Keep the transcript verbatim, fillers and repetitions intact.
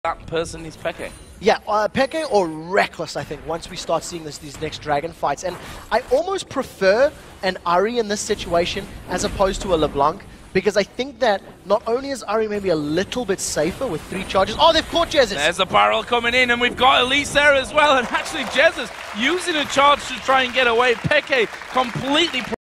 that person is Peke. Yeah, uh, Peke or Reckless, I think, once we start seeing this, these next Dragon fights. And I almost prefer an Ahri in this situation as opposed to a LeBlanc, because I think that not only is Ahri maybe a little bit safer with three charges. Oh, they've caught Jesus! There's a barrel coming in, and we've got Elise there as well. And actually, Jesus using a charge to try and get away. Peke completely